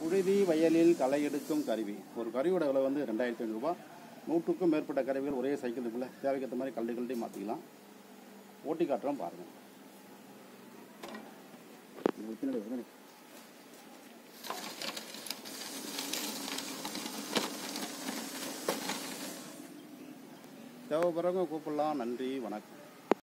புழுதி வயலில் களை எடுக்கும் கருவி. ஒரு கருவியோட விலை வந்து 2500 ரூபா. 100க்கும் மேற்பட்ட கருவிகள் ஒரே சைக்கிள் இருக்குல்ல, தேவைக்கேற்ற மாதிரி கல்டி மாற்றிக்கலாம். ஓட்டி காட்டுறோம் பாருங்கள். தேவைப்படுறவங்க கூப்பிடலாம். நன்றி, வணக்கம்.